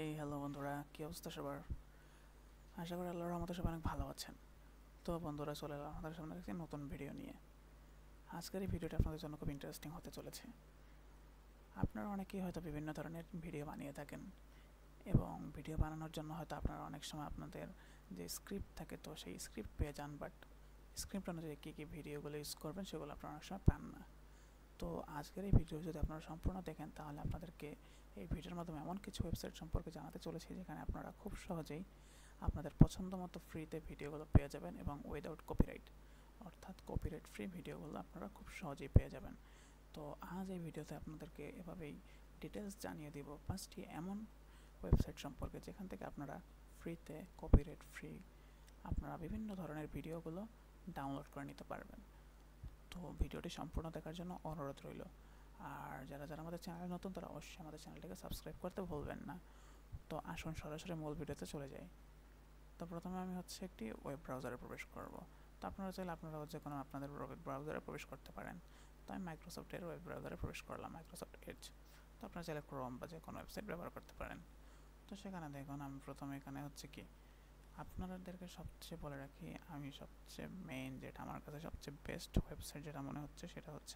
Hello বন্ধুরা, কী অবস্থা সবার? আশা করি আল্লাহর রহমতে সবাই অনেক ভালো আছেন। তো বন্ধুরা, চলে এলাম আমাদের সামনে একটি নতুন ভিডিও নিয়ে। আজকের এই ভিডিওটা আপনাদের জন্য খুব ইন্টারেস্টিং হতে চলেছে। আপনারা অনেকেই হয়তো বিভিন্ন ধরনের ভিডিও বানিয়ে থাকেন, এবং ভিডিও বানানোর জন্য হয়তো আপনারা অনেক সময় আপনাদের যে স্ক্রিপ্ট থাকে, তো সেই স্ক্রিপ্ট পেয়ে যান, বাট স্ক্রিপ্ট অনুযায়ী কী কী ভিডিওগুলো ইউজ করবেন সেগুলো আপনারা অনেক সময় পান না। তো আজকের এই ভিডিও যদি আপনারা সম্পূর্ণ দেখেন, তাহলে আপনাদেরকে এই ভিডিওর মাধ্যমে এমন কিছু ওয়েবসাইট সম্পর্কে জানাতে চলেছি যেখানে আপনারা খুব সহজেই আপনাদের পছন্দ মতো ফ্রিতে ভিডিওগুলো পেয়ে যাবেন, এবং উইদাউট কপিরাইট, অর্থাৎ কপিরাইট ফ্রি ভিডিওগুলো আপনারা খুব সহজেই পেয়ে যাবেন। তো আজ এই ভিডিওতে আপনাদেরকে এভাবেই ডিটেলস জানিয়ে দিব 5টি এমন ওয়েবসাইট সম্পর্কে যেখান থেকে আপনারা ফ্রিতে, কপিরাইট ফ্রি, আপনারা বিভিন্ন ধরনের ভিডিওগুলো ডাউনলোড করে নিতে পারবেন। তো ভিডিওটি সম্পূর্ণ দেখার জন্য অনুরোধ রইল। আর যারা আমাদের চ্যানেলে নতুন, তারা অবশ্যই আমাদের চ্যানেলটিকে সাবস্ক্রাইব করতে ভুলবেন না। তো আসুন সরাসরি মূল ভিডিওতে চলে যাই। তো প্রথমে আমি একটি ওয়েব ব্রাউজারে প্রবেশ করব। তো আপনারা চাইলে আপনারা যে কোনো আপনাদের ওয়েব ব্রাউজারে প্রবেশ করতে পারেন। তো আমি মাইক্রোসফটের ওয়েব ব্রাউজারে প্রবেশ করলাম, মাইক্রোসফট এজ। তো আপনারা চাইলে ক্রোম বা যে কোনো ওয়েবসাইট ব্যবহার করতে পারেন। তো সেখানে দেখুন, আমি প্রথমে এখানে কি আপনাদেরকে সবচেয়ে বলে রাখি, আমি সবচেয়ে মেইন যেটা আমার কাছে সবচেয়ে বেস্ট ওয়েবসাইট যেটা মনে হচ্ছে, সেটা হচ্ছে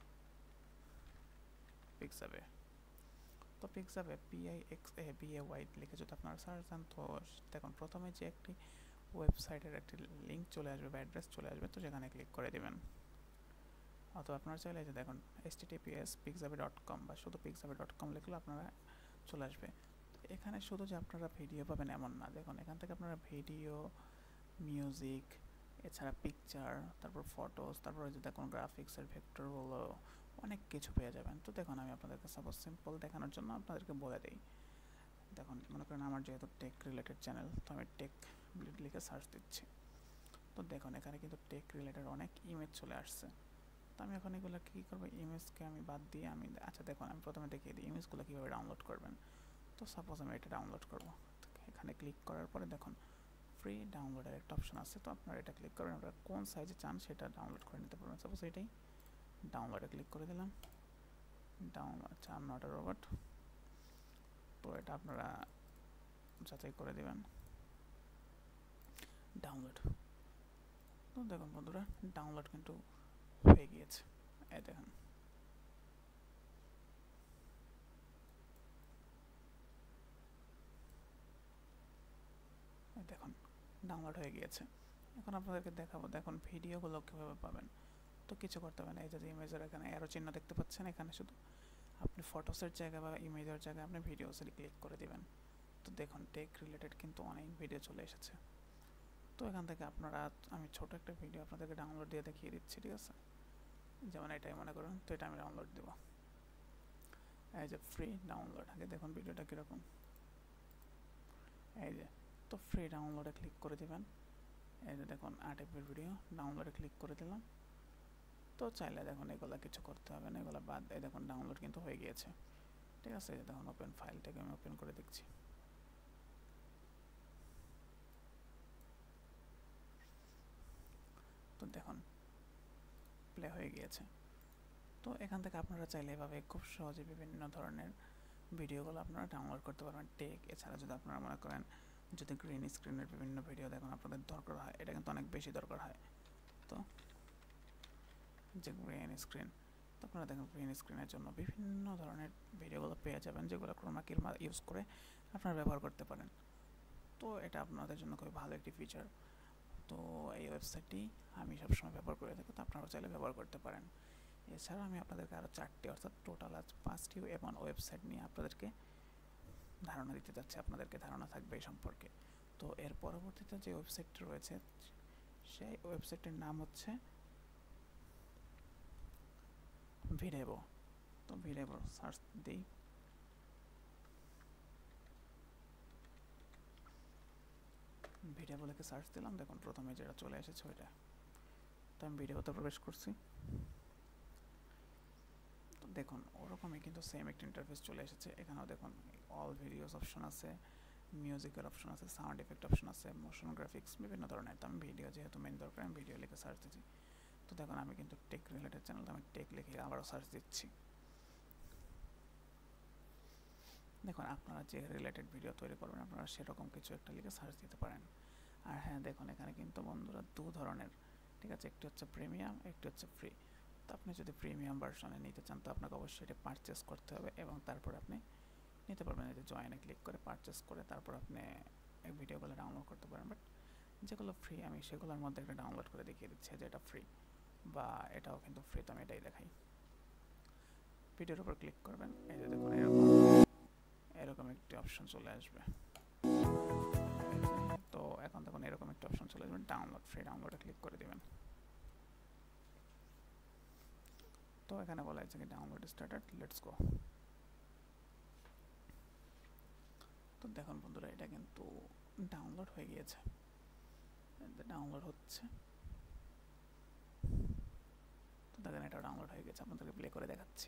পিক্সাবে। তো পিক্সাবে PIXABAY লিখে যদি আপনারা সার্চ দেন, তো দেখুন প্রথমে যে একটি ওয়েবসাইটের একটি লিঙ্ক চলে আসবে বা অ্যাড্রেস চলে আসবে, তো সেখানে ক্লিক করে দেবেন। অথবা আপনারা চাইলে যে দেখুন https://pixabe.com বা শুধু pixabe.com লিখলে আপনারা চলে আসবে। এখানে শুধু যে আপনারা ভিডিও পাবেন এমন না, দেখুন এখান থেকে আপনারা ভিডিও, মিউজিক, এছাড়া পিকচার, তারপর ফটোস, তারপরে যে দেখুন গ্রাফিক্সের ভেক্টরগুলো, অনেক কিছু পেয়ে যাবেন। তো দেখুন আমি আপনাদেরকে সাপোজ সিম্পল দেখানোর জন্য আপনাদেরকে বলে দিই। দেখুন মনে করেন আমার যেহেতু টেক রিলেটেড চ্যানেল, তো আমি টেক লিখে সার্চ দিচ্ছি। তো দেখুন এখানে কিন্তু টেক রিলেটেড অনেক ইমেজ চলে আসছে। তো আমি এখন এগুলো কী করবো, ইমেজকে আমি বাদ দিয়ে দেখুন আমি প্রথমে দেখিয়ে দিই ইমেজগুলো কীভাবে ডাউনলোড করবেন। তো সাপোজ আমি এটা ডাউনলোড করবো। এখানে ক্লিক করার পরে দেখুন ফ্রি ডাউনলোডের একটা অপশন আছে। তো আপনারা এটা ক্লিক করবেন, আপনারা কোন সাইজে চান সেটা ডাউনলোড করে নিতে পারবেন। সাপোজ এটাই ডাউনলোডে ক্লিক করে দিলাম। আচ্ছা, I am not a robot. তো এটা আপনারা যাচাই করে দেবেন। ডাউনলোড। তো দেখুন বন্ধুরা, ডাউনলোড কিন্তু হয়ে গিয়েছে। এই দেখুন, ডাউনলোড হয়ে গিয়েছে। এখন আপনাদেরকে দেখাবো, দেখুন ভিডিওগুলো কীভাবে পাবেন। তো কিছু করতে হবে না, এই যে ইমেজের এখানে অ্যারো চিহ্ন দেখতে পাচ্ছেন, এখানে শুধু আপনি ফটোসের জায়গায় বা ইমেজের জায়গায় আপনি ভিডিওসের ক্লিক করে দিবেন। তো দেখুন টেক রিলেটেড কিন্তু অনেক ভিডিও চলে এসেছে। তো এখান থেকে আপনারা, আমি ছোট একটা ভিডিও আপনাদেরকে ডাউনলোড দিয়ে দেখিয়ে দিচ্ছি, ঠিক আছে? যেমন এটাই মনে করুন, তো এটা আমি ডাউনলোড দেব। এই যে ফ্রি ডাউনলোড, আগে দেখুন ভিডিওটা কীরকম। এই যে, তো ফ্রি ডাউনলোডে ক্লিক করে দেবেন। এই যে দেখুন 8 MB ভিডিও, ডাউনলোডে ক্লিক করে দিলাম। তো চাইলে দেখুন এগুলো কিছু করতে হবে না, এগুলো বাদ দিয়ে দেখুন ডাউনলোড কিন্তু হয়ে গিয়েছে, ঠিক আছে? দেখুন ওপেন ফাইলটাকে আমি ওপেন করে দেখছি। তো দেখুন প্লে হয়ে গিয়েছে। তো এখান থেকে আপনারা চাইলে এভাবে খুব সহজে বিভিন্ন ধরনের ভিডিওগুলো আপনারা ডাউনলোড করতে পারবেন টেক। এছাড়া যদি আপনারা মনে করেন যদি গ্রিন স্ক্রিনের বিভিন্ন ভিডিও দেখুন আপনাদের দরকার হয়, এটা কিন্তু অনেক বেশি দরকার হয়। তো যে গ্রিন স্ক্রিন, তো আপনারা দেখুন গ্রিন স্ক্রিনের জন্য বিভিন্ন ধরনের ভিডিওগুলো পেয়ে যাবেন, যেগুলো ক্রোমা কি ইউজ করে আপনারা ব্যবহার করতে পারেন। তো এটা আপনাদের জন্য খুবই ভালো একটি ফিচার। তো এই ওয়েবসাইটটি আমি সবসময় ব্যবহার করে থাকি, তো আপনারাও চাইলে ব্যবহার করতে পারেন। এছাড়া আমি আপনাদেরকে আরও 4টি, অর্থাৎ টোটাল আজ 5টি এমন ওয়েবসাইট নিয়ে আপনাদেরকে ধারণা দিতে যাচ্ছে, আপনাদেরকে ধারণা থাকবে এই সম্পর্কে। তো এর পরবর্তীতে যে ওয়েবসাইটটি রয়েছে, সেই ওয়েবসাইটটির নাম হচ্ছে ভিডেবো। তো ভিডেবো সার্চ দিই। ভিডিও লিখে সার্চ দিলাম, দেখুন প্রথমে যেটা চলে এসেছে ওইটা। তো আমি ভিডিওতে প্রবেশ করছি। তো দেখুন ওরকমই কিন্তু সেম একটা ইন্টারফেস চলে এসেছে। এখানেও দেখুন অল ভিডিওস অপশন আছে, মিউজিকের অপশন আছে, সাউন্ড এফেক্ট অপশন আছে, মোশন গ্রাফিক্স, বিভিন্ন ধরনের। তো আমি ভিডিও যেহেতু মেন দরকার, আমি ভিডিও লিখে সার্চ দিচ্ছি। তো দেখুন আমি কিন্তু টেক রিলেটেড চ্যানেল, আমি টেক লিখে আবারও সার্চ দিচ্ছি। দেখুন আপনারা যে রিলেটেড ভিডিও তৈরি করবেন আপনারা সেরকম কিছু একটা লিখে সার্চ দিতে পারেন। আর হ্যাঁ দেখুন এখানে কিন্তু বন্ধুরা দু ধরনের, ঠিক আছে, একটি হচ্ছে প্রিমিয়াম, একটি হচ্ছে ফ্রি। তো আপনি যদি প্রিমিয়াম ভার্সনে নিতে চান তো আপনাকে অবশ্যই এটা পারচেস করতে হবে এবং তারপর আপনি নিতে পারবেন। এই যে জয়েনে ক্লিক করে পারচেস করে তারপর আপনি এই ভিডিওগুলো ডাউনলোড করতে পারেন। বাট যেগুলো ফ্রি আমি সেগুলোর মধ্যে একটা ডাউনলোড করে দেখিয়ে দিচ্ছি যে এটা ফ্রি, বা এটাও কিন্তু ফ্রি, তো আমি এটাই দেখাই। ভিডিওর উপর ক্লিক করবেন, এই যে দেখুন এরকম একটি অপশন চলে আসবে। তো এখন দেখুন এরকম একটা অপশন চলে আসবে, ডাউনলোড, ফ্রি ডাউনলোডে ক্লিক করে দিবেন। তো এখানে বলা হয়েছে কি ডাউনলোড স্টার্টেড, লেটস গো। তো দেখুন বন্ধুরা এটা কিন্তু ডাউনলোড হয়ে গিয়েছে, ডাউনলোড হচ্ছে। তো দেখেন এটা ডাউনলোড হয়ে গেছে, আপনাদেরকে প্লে করে দেখাচ্ছি।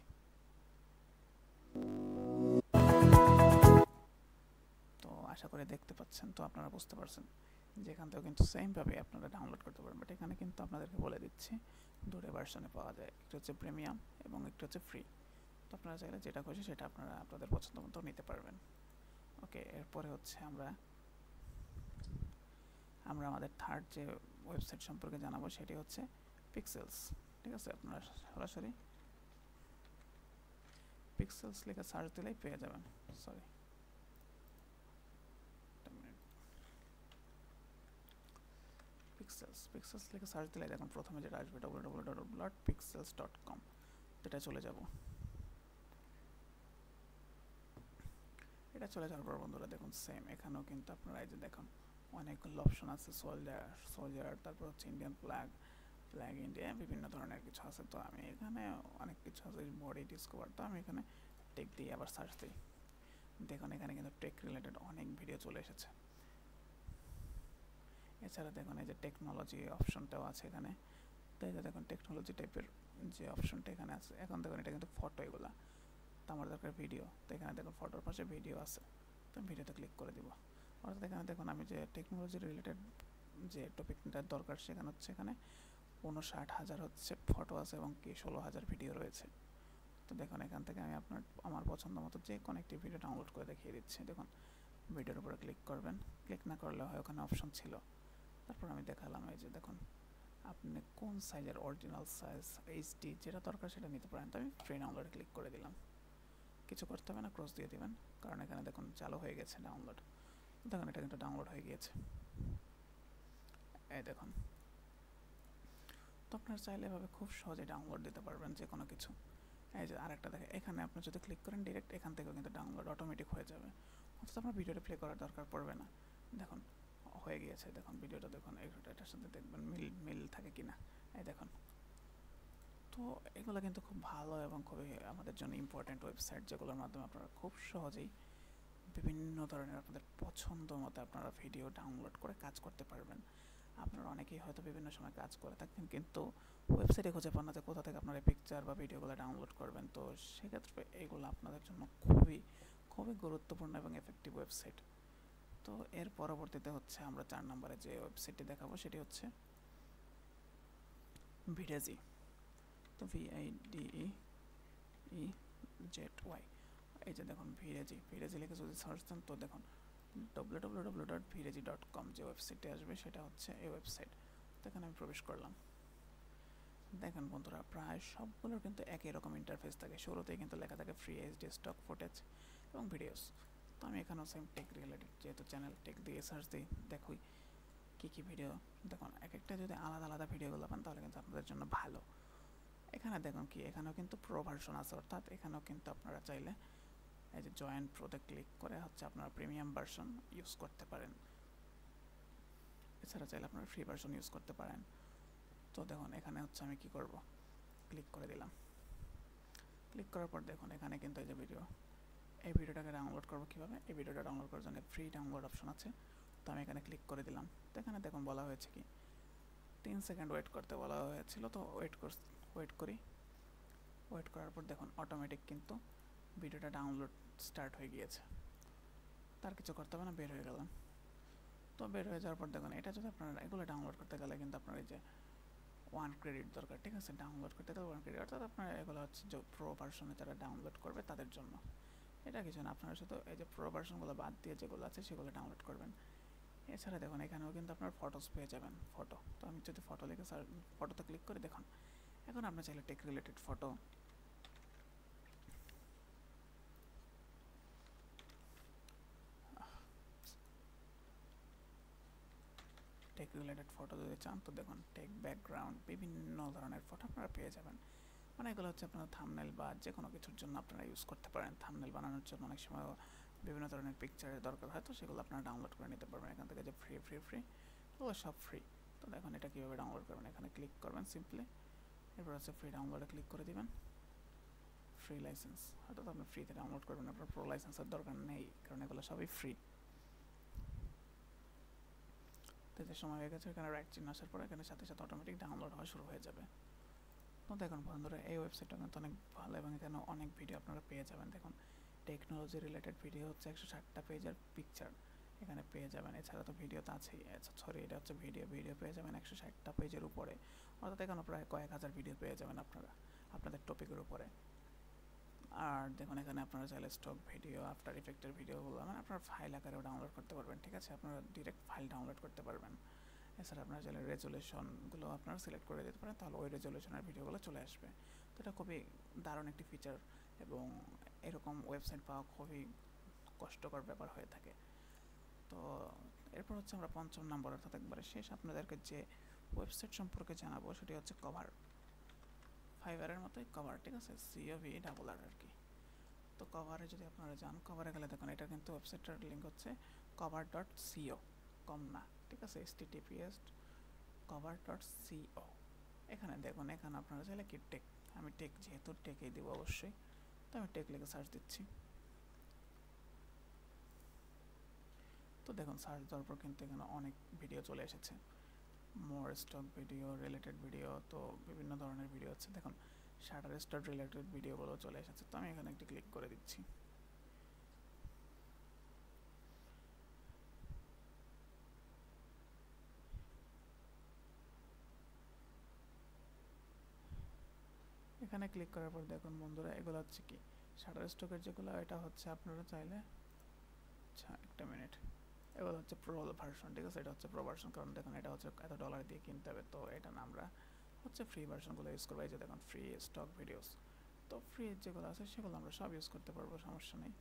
তো আশা করে দেখতে পাচ্ছেন, তো আপনারা বুঝতে পারছেন যে এখান থেকেও কিন্তু সেমভাবে আপনারা ডাউনলোড করতে পারেন। বাট এখানে কিন্তু আপনাদেরকে বলে দিচ্ছি দুটো ভার্সনে পাওয়া যায়, একটি হচ্ছে প্রিমিয়াম এবং একটি হচ্ছে ফ্রি। তো আপনারা চাইলে যেটা খুশি সেটা আপনারা আপনাদের পছন্দ মতো নিতে পারবেন। ওকে, এরপরে হচ্ছে আমরা আমাদের থার্ড যে ওয়েবসাইট সম্পর্কে জানাবো সেটি হচ্ছে পিক্সেলস। ঠিক আছে, আপনারা সরাসরি পিক্সেলস লিখে সার্চ দিলেই পেয়ে যাবেন। সরি, পিক্সেলস লিখে সার্চ দিলে দেখুন প্রথমে যেটা আসবে www.pixels.com, এটা চলে যাব। এটা চলে যাওয়ার পর বন্ধুরা দেখুন সেম এখানেও কিন্তু আপনারা এই যে দেখুন অনেকগুলো অপশন আছে, সোলজার, তারপর হচ্ছে ইন্ডিয়ান ফ্ল্যাগ ইন্ডিয়া, বিভিন্ন ধরনের কিছু আছে। তো আমি এখানে অনেক কিছু আছে, বডি ডিসকভার, তো আমি এখানে টেক দিয়ে আবার সার্চ দিই। দেখুন এখানে কিন্তু টেক রিলেটেড অনেক ভিডিও চলে এসেছে। এছাড়া দেখুন এই যে টেকনোলজি অপশনটাও আছে এখানে। তো এই যে দেখুন টেকনোলজি টাইপের যে অপশনটা এখানে আছে, এখন দেখুন এটা কিন্তু ফটো, এগুলা তো আমার দরকার ভিডিও। তো এখানে দেখুন ফটোর পাশে ভিডিও আছে, তো আমি ভিডিওতে ক্লিক করে দিব। অর্থাৎ এখানে দেখুন আমি যে টেকনোলজি রিলেটেড যে টপিকটার দরকার সেখানে হচ্ছে এখানে 59,000 হচ্ছে ফটো আছে এবং কি 16,000 ভিডিও রয়েছে। তো দেখুন এখান থেকে আমি আমার পছন্দ মতো যে কোনো একটি ভিডিও ডাউনলোড করে দেখিয়ে দিচ্ছি। দেখুন ভিডিওর উপরে ক্লিক করবেন, ক্লিক না করলে হয় ওখানে অপশন ছিল, তারপর আমি দেখালাম। এই যে দেখুন আপনি কোন সাইজের, অরিজিনাল সাইজ, এইচডি যেটা দরকার সেটা নিতে পারেন। তো আমি ফ্রি ডাউনলোডে ক্লিক করে দিলাম, কিছু করতে হবে না, ক্রস দিয়ে দিবেন, কারণ এখানে দেখুন চালু হয়ে গেছে ডাউনলোড। দেখুন এটা কিন্তু ডাউনলোড হয়ে গিয়েছে, এই দেখুন। তো আপনারা চাইলে এভাবে খুব সহজে ডাউনলোড দিতে পারবেন যে কোনো কিছু। এই যে আরেকটা দেখে, এখানে আপনি যদি ক্লিক করেন ডিরেক্ট এখান থেকেও কিন্তু ডাউনলোড অটোমেটিক হয়ে যাবে, অথচ আপনার ভিডিওটা প্লে করার দরকার পড়বে না। দেখুন হয়ে গিয়েছে, দেখুন ভিডিওটা দেখুন, এটার সাথে দেখবেন মিল থাকে কিনা, এই দেখুন। তো এগুলো কিন্তু খুব ভালো এবং খুবই আমাদের জন্য ইম্পর্টেন্ট ওয়েবসাইট, যেগুলোর মাধ্যমে আপনারা খুব সহজেই বিভিন্ন ধরনের আপনাদের পছন্দ মতো আপনারা ভিডিও ডাউনলোড করে কাজ করতে পারবেন। আপনারা অনেকেই হয়তো বিভিন্ন সময় কাজ করে থাকেন কিন্তু ওয়েবসাইটে খুঁজে পান না যে কোথা থেকে আপনারা পিকচার বা ভিডিওগুলো ডাউনলোড করবেন। তো সেক্ষেত্রে এইগুলো আপনাদের জন্য খুবই খুবই গুরুত্বপূর্ণ এবং এফেক্টিভ ওয়েবসাইট। তো এর পরবর্তীতে হচ্ছে আমরা 4 নম্বরে যে ওয়েবসাইটটি দেখাবো সেটি হচ্ছে ভিডেজি। তো VIDEZY, এই যে দেখুন ভিডেজি লিখে যদি সার্চ দেন তো দেখুন www.videzi.com যে ওয়েবসাইটে আসবে সেটা হচ্ছে এই ওয়েবসাইট। তো এখানে আমি প্রবেশ করলাম। দেখেন বন্ধুরা প্রায় সবগুলোর কিন্তু একই রকম ইন্টারফেস থাকে, শুরুতেই কিন্তু লেখা থাকে ফ্রি এইচডি স্টক ফুটেজ এবং ভিডিওস। তো আমি এখানেও সেম টেক রিলেটেড যেহেতু চ্যানেল, টেক দিয়ে সার্চ দিই, দেখুই কী ভিডিও। দেখুন এক একটা যদি আলাদা আলাদা ভিডিওগুলো পান তাহলে কিন্তু আপনাদের জন্য ভালো। এখানে দেখুন কি এখানেও কিন্তু প্রো ভার্সন আছে, অর্থাৎ এখানেও কিন্তু আপনারা চাইলে এই যে জয়েন প্রোতে ক্লিক করে হচ্ছে আপনারা প্রিমিয়াম ভার্সন ইউজ করতে পারেন। এছাড়া চাইলে আপনারা ফ্রি ভার্সন ইউজ করতে পারেন। তো দেখুন এখানে হচ্ছে আমি কি করব, ক্লিক করে দিলাম। ক্লিক করার পর দেখুন এখানে কিন্তু এই যে এই ভিডিওটাকে ডাউনলোড করবো কীভাবে, এই ভিডিওটা ডাউনলোড করার জন্য ফ্রি ডাউনলোড অপশন আছে। তো আমি এখানে ক্লিক করে দিলাম। তো এখানে দেখুন বলা হয়েছে কি 3 সেকেন্ড ওয়েট করতে বলা হয়েছিল, তো ওয়েট করি। ওয়েট করার পর দেখুন অটোমেটিক কিন্তু ভিডিওটা ডাউনলোড স্টার্ট হয়ে গিয়েছে, তার কিছু করতে হবে না, বের হয়ে গেলাম। তো বের হয়ে যাওয়ার পর দেখুন এটা যদি আপনারা এগুলো ডাউনলোড করতে গেলে কিন্তু আপনার এই যে 1 ক্রেডিট দরকার, ঠিক আছে, ডাউনলোড করতে গেলে 1 ক্রেডিট, অর্থাৎ আপনার এগুলো হচ্ছে যে প্রো ভার্সনে যারা ডাউনলোড করবে তাদের জন্য। এটা কিছু না, আপনারা শুধু এই যে প্রো ভার্সনগুলো বাদ দিয়ে যেগুলো আছে সেগুলো ডাউনলোড করবেন। এছাড়া দেখুন এখানেও কিন্তু আপনার ফটোস পেয়ে যাবেন, ফটো। তো আমি যদি ফটো লিখে ফটোতে ক্লিক করে দেখুন, এখন আপনার চাইলে tech related photo, tech related photo যদি চান তো দেখুন টেক ব্যাকগ্রাউন্ড বিভিন্ন ধরনের ফটো আপনারা পেয়ে যাবেন। মানে এগুলো হচ্ছে আপনার থাম্বনেল বা যে কোনো কিছুর জন্য আপনারা ইউজ করতে পারেন। থাম্বনেল বানানোর জন্য অনেক সময় বিভিন্ন ধরনের পিকচারের দরকার হয়, তো সেগুলো আপনারা ডাউনলোড করে নিতে পারবেন এখান থেকে, যে ফ্রি ফ্রি ফ্রি, ওগুলো সব ফ্রি। তো দেখুন এটা কীভাবে ডাউনলোড করবেন, এখানে ক্লিক করবেন সিম্পলি, এরপর হচ্ছে ফ্রি ডাউনলোডে ক্লিক করে দিবেন। ফ্রি লাইসেন্স, হয়তো আপনি ফ্রিতে ডাউনলোড করবেন, আপনার প্রো লাইসেন্সের দরকার নেই, কারণ এগুলো সবই ফ্রি। তো যে সময় হয়ে গেছে এখানে রাইট চিহ্ন আসার পর এখানে সাথে সাথে অটোমেটিক ডাউনলোড হওয়া শুরু হয়ে যাবে। তো দেখুন বন্ধুরা এই ওয়েবসাইটটা কিন্তু অনেক ভালো এবং এখানে অনেক ভিডিও আপনারা পেয়ে যাবেন। দেখুন টেকনোলজি রিলেটেড ভিডিও হচ্ছে 160টা পেজের পিকচার এখানে পেয়ে যাবেন। এছাড়া তো ভিডিও তো আছেই, সরি এটা হচ্ছে ভিডিও পেয়ে যাবেন 160টা পেজের উপরে, অর্থাৎ এখানে প্রায় কয়েক হাজার ভিডিও পেয়ে যাবেন আপনারা আপনাদের টপিকের উপরে। আর দেখুন এখানে আপনারা চাইলে স্টক ভিডিও, আফটার ইফেক্টের ভিডিওগুলো মানে আপনার ফাইল আকারেও ডাউনলোড করতে পারবেন, ঠিক আছে, আপনারা ডিরেক্ট ফাইল ডাউনলোড করতে পারবেন। এছাড়া আপনারা চাইলে রেজুলেশনগুলো আপনারা সিলেক্ট করে দিতে পারেন, তাহলে ওই রেজুলেশনের ভিডিওগুলো চলে আসবে। তো এটা খুবই দারুণ একটি ফিচার এবং এরকম ওয়েবসাইট পাওয়া খুবই কষ্টকর ব্যাপার হয়ে থাকে। তো এরপর হচ্ছে আমরা পঞ্চম নম্বর অর্থাৎ একবারে শেষ আপনাদেরকে যে ওয়েবসাইট সম্পর্কে জানাবো সেটি হচ্ছে কভার, ফাইবারের মতোই কভার, ঠিক আছে, COVER আর কি। তো কভারে যদি আপনারা যান, কভারে গেলে দেখুন এটা কিন্তু ওয়েবসাইটটার লিঙ্ক হচ্ছে cover.co, কম না, ঠিক আছে, https cover.co। এখানে দেখুন এখানে আপনারা চাইলে কি টেক, আমি টেক যেহেতু টেকেই দেবো অবশ্যই, তো আমি টেক লিখে সার্চ দিচ্ছি। তো দেখুন সার্চ দেওয়ার পর কিন্তু এখানে অনেক ভিডিও চলে এসেছে, more stock video, related video, তো বিভিন্ন ধরনের ভিডিও আছে। দেখুন শাটার স্টক রিলেটেড ভিডিওগুলো চলে এসেছে, তো আমি এখানে একটি ক্লিক করে দিচ্ছি। এখানে ক্লিক করার পর দেখুন বন্ধুরা এগুলো হচ্ছে কি শাটার স্টকের যেগুলো, এটা হচ্ছে আপনারা চাইলে, আচ্ছা একটা মিনিট, এগুলো হচ্ছে প্রো ভার্সন, ঠিক আছে, এটা হচ্ছে প্রো ভার্সন, কারণ দেখুন এটা হচ্ছে এত ডলার দিয়ে কিনতে হবে, তো এটা না আমরা হচ্ছে ফ্রি ভার্সনগুলো ইউজ করবো। এই যে দেখুন ফ্রি স্টক ভিডিওস, তো ফ্রি যেগুলো আছে সেগুলো আমরা সব ইউজ করতে পারবো, সমস্যা নেই।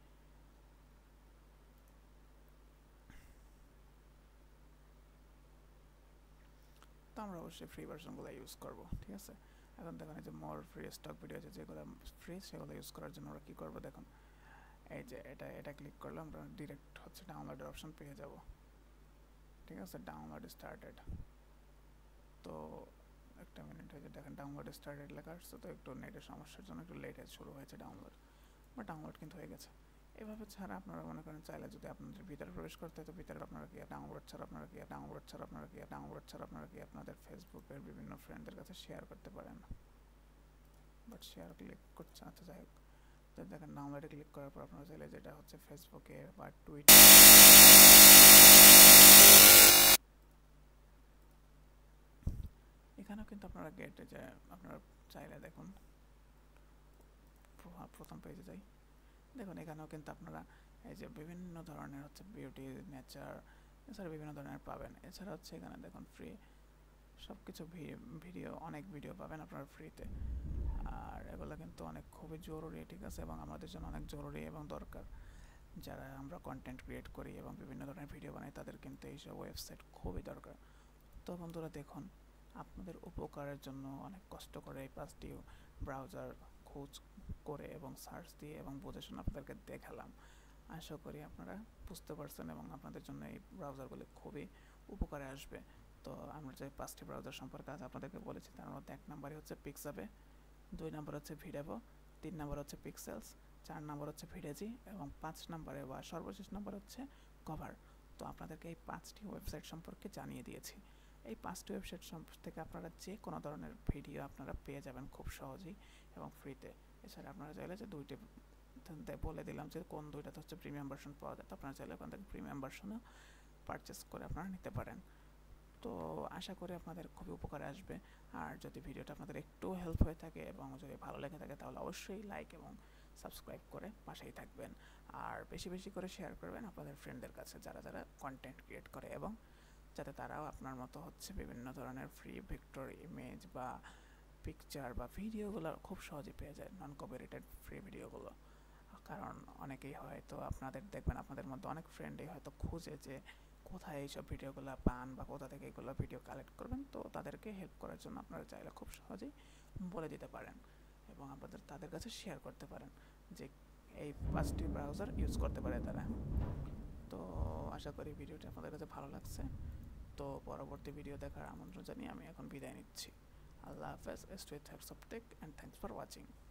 তো আমরা অবশ্যই ফ্রি ভার্সনগুলো ইউজ করবো, ঠিক আছে। এখন দেখুন এই যে মোর ফ্রি স্টক ভিডিও আছে যেগুলো ফ্রি, সেগুলো ইউজ করার জন্য আমরা কী করবো, দেখুন এই যে এটা ক্লিক করলে আমরা ডিরেক্ট হচ্ছে ডাউনলোডের অপশন পেয়ে যাব, ঠিক আছে, ডাউনলোড স্টার্টেড। তো একটা মিনিট হয়ে যায়, দেখেন ডাউনলোড স্টার্টেড লেখা আসছে, তো একটু নেটের সমস্যার জন্য একটু লেট শুরু হয়েছে ডাউনলোড, বা ডাউনলোড কিন্তু হয়ে গেছে। এভাবে ছাড়া আপনারা মনে করেন চাইলে যদি আপনাদের ভিতরে প্রবেশ করতে হয়, তো ভিতরে আপনারা কি ডাউনলোড ছাড়া আপনারা কি ডাউনলোড ছাড়া আপনারা কি ডাউনলোড ছাড়া আপনারা কি আপনাদের ফেসবুকের বিভিন্ন ফ্রেন্ডদের কাছে শেয়ার করতে পারেন, বাট শেয়ার ক্লিক করছে, আচ্ছা যাই হোক। তো দেখেন ডাউনলোডে ক্লিক করার পর আপনারা চাইলে যেটা হচ্ছে ফেসবুকে বা টুইটার, এখানেও কিন্তু আপনারা গেটে যে আপনারা চাইলে দেখুন প্রথম পেজে যাই, দেখুন এখানেও কিন্তু আপনারা এই যে বিভিন্ন ধরনের হচ্ছে বিউটি, নেচার, এছাড়া বিভিন্ন ধরনের পাবেন। এছাড়া হচ্ছে এখানে দেখুন ফ্রি সব কিছু ভিডিও, অনেক ভিডিও পাবেন আপনারা ফ্রিতে, আর এগুলো কিন্তু অনেক খুবই জরুরি, ঠিক আছে, এবং আমাদের জন্য অনেক জরুরি এবং দরকার। যারা আমরা কন্টেন্ট ক্রিয়েট করি এবং বিভিন্ন ধরনের ভিডিও বানাই তাদের কিন্তু এইসব ওয়েবসাইট খুবই দরকার। তো বন্ধুরা দেখুন আপনাদের উপকারের জন্য অনেক কষ্ট করে এই 5টি ব্রাউজার খোঁজ করে এবং সার্চ দিয়ে এবং বুঝে শুনে আপনাদেরকে দেখালাম। আশা করি আপনারা বুঝতে পারছেন এবং আপনাদের জন্য এই ব্রাউজারগুলি খুবই উপকারে আসবে। তো আমরা যে 5টি ব্রাউজার সম্পর্কে আজ আপনাদেরকে বলেছি তার মধ্যে 1 নম্বরই হচ্ছে পিক্সাবে, 2 নম্বর হচ্ছে ভিডেভো, 3 নম্বর হচ্ছে পিক্সেলস, 4 নম্বর হচ্ছে ভিডেজি এবং 5 নম্বরে বা সর্বশেষ নম্বর হচ্ছে কভার। তো আপনাদেরকে এই 5টি ওয়েবসাইট সম্পর্কে জানিয়ে দিয়েছি। এই 5টি ওয়েবসাইট থেকে আপনারা যে কোনো ধরনের ভিডিও আপনারা পেয়ে যাবেন খুব সহজেই এবং ফ্রিতে। এছাড়া আপনারা চাইলে যে 2টি বলে দিলাম যে কোন 2টাতে হচ্ছে প্রিমিয়াম ভার্সন পাওয়া যায়, তো আপনারা চাইলে ওখান থেকে প্রিমিয়াম ভার্সনও পারচেস করে আপনারা নিতে পারেন। তো আশা করি আপনাদের খুবই উপকারে আসবে। আর যদি ভিডিওটা আপনাদের একটু হেল্প হয়ে থাকে এবং যদি ভালো লেগে থাকে তাহলে অবশ্যই লাইক এবং সাবস্ক্রাইব করে পাশেই থাকবেন। আর বেশি বেশি করে শেয়ার করবেন আপনাদের ফ্রেন্ডদের কাছে যারা যারা কন্টেন্ট ক্রিয়েট করে, এবং যাতে তারাও আপনার মতো বিভিন্ন ধরনের ফ্রি ভেক্টর ইমেজ বা পিকচার বা ভিডিওগুলো খুব সহজে পেয়ে যায়, নন কপিরাইটেড ফ্রি ভিডিওগুলো। কারণ অনেকেই হয়তো আপনাদের দেখবেন আপনাদের মধ্যে অনেক ফ্রেন্ডই হয়তো খুঁজে যে কোথায় এইসব ভিডিওগুলো পান বা কোথা থেকে এইগুলো ভিডিও কালেক্ট করবেন। তো তাদেরকে হেল্প করার জন্য আপনারা চাইলে খুব সহজেই বলে দিতে পারেন এবং তাদের কাছে শেয়ার করতে পারেন যে এই 5টি ব্রাউজার ইউজ করতে পারে তারা। তো আশা করি ভিডিওটি আপনাদের কাছে ভালো লাগছে। তো পরবর্তী ভিডিও দেখার আমন্ত্রণ জানিয়ে আমি এখন বিদায় নিচ্ছি। আল্লাহ হাফেজ, stay safe, and thanks for watching.